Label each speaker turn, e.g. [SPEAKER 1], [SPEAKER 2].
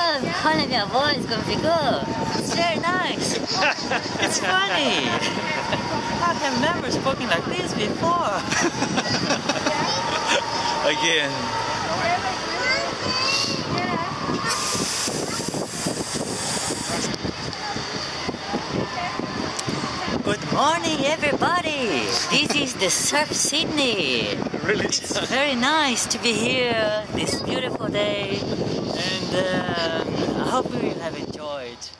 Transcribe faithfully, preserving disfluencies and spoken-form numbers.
[SPEAKER 1] Oh, calling your voice gonna be good. It's very nice. It's funny. I have never spoken like this before.
[SPEAKER 2] Again.
[SPEAKER 1] Good morning, everybody. This is the Surf Sydney.
[SPEAKER 2] Really?
[SPEAKER 1] It's very nice to be here this beautiful day, and um, I hope you have enjoyed.